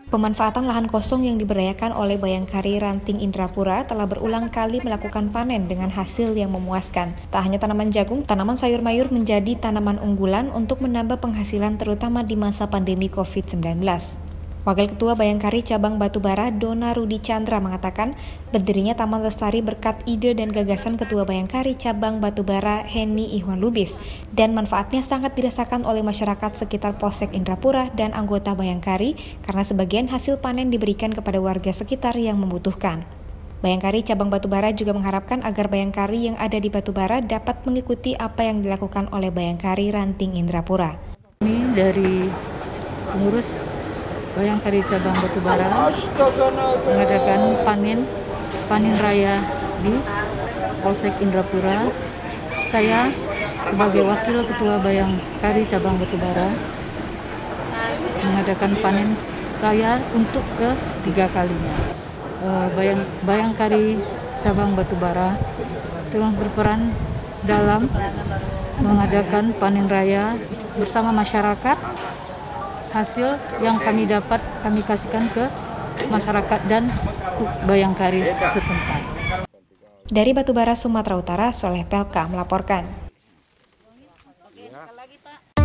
Pemanfaatan lahan kosong yang diberdayakan oleh Bayangkari Ranting Indrapura telah berulang kali melakukan panen dengan hasil yang memuaskan. Tak hanya tanaman jagung, tanaman sayur mayur menjadi tanaman unggulan untuk menambah penghasilan terutama di masa pandemi COVID-19. Wakil Ketua Bayangkari Cabang Batubara Dona Rudi Chandra mengatakan berdirinya Taman Lestari berkat ide dan gagasan Ketua Bayangkari Cabang Batubara Henny Ihwan Lubis dan manfaatnya sangat dirasakan oleh masyarakat sekitar Polsek Indrapura dan anggota Bayangkari karena sebagian hasil panen diberikan kepada warga sekitar yang membutuhkan. Bayangkari Cabang Batubara juga mengharapkan agar Bayangkari yang ada di Batubara dapat mengikuti apa yang dilakukan oleh Bayangkari Ranting Indrapura. Kami dari pengurus Bayangkari Cabang Batubara mengadakan panen raya di Polsek Indrapura. Saya sebagai wakil ketua Bayangkari Cabang Batubara mengadakan panen raya untuk ketiga kalinya. Bayangkari Cabang Batubara telah berperan dalam mengadakan panen raya bersama masyarakat. Hasil yang kami dapat kami kasihkan ke masyarakat dan Bayangkari setempat. Dari Batubara, Sumatera Utara, Soleh Pelka melaporkan.